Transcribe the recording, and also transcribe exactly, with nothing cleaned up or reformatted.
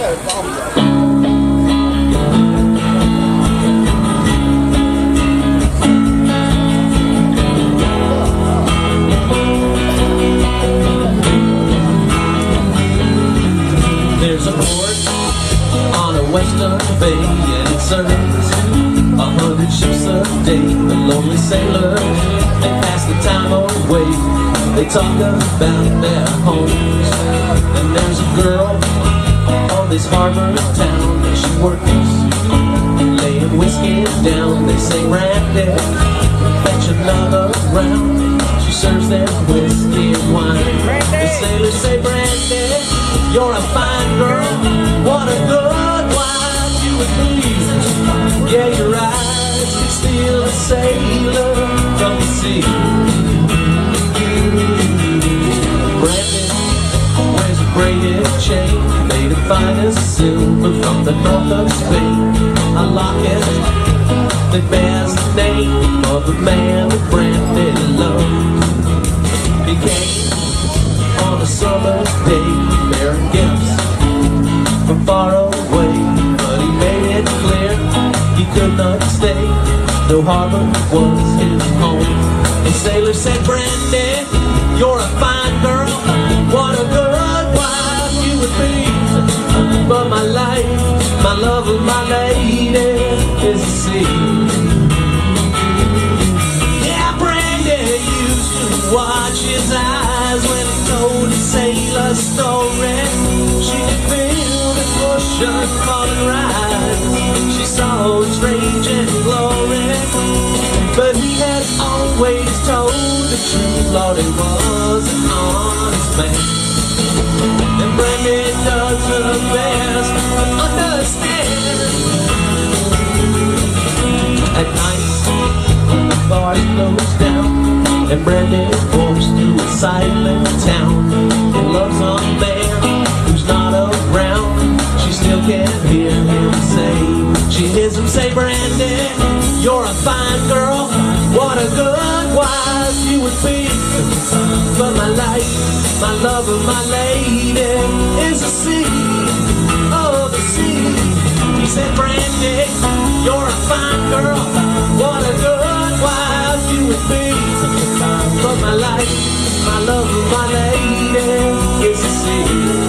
There's a port on a western bay, and it serves a hundred ships a day. The lonely sailors, they pass the time away. They talk about their homes. And there's a girl on this harbor town, and she works laying whiskey down. They say, Brandy, fetch another round. She serves them whiskey and wine. The sailors say, Brandy, you're a fine girl, what a good wife you would be. Yeah, your eyes can steal a sailor from the sea. Brandy wears a braided chain made of finest silver from the north of Spain. A locket that bears the name of the man that Brandy loved. He came on a summer's day, bearing gifts from far away, but he made it clear he could not stay. No harbor was his home. And sailors said, Brandy, you're a fine girl, what a good wife you would be. But my life, my love of my lady is the sea. Yeah, Brandy used to watch his eyes when he told a sailor story. She could feel the ocean fall and rise. She saw him strange and glory, but he had always told the truth. Lord, he was an honest man. And Brandy does her best to understand. At night, the bar closed down, and Brandy walks through a silent town and loves a man who's not around. She still can't hear him say, she hears him say, Brandy, you're a fine girl, what a good wife you would be. But my life, my love of my lady is the sea, oh the sea. He said, Brandy, you're a fine girl, what a good wife you would be. But my life, my love of my lady is the sea.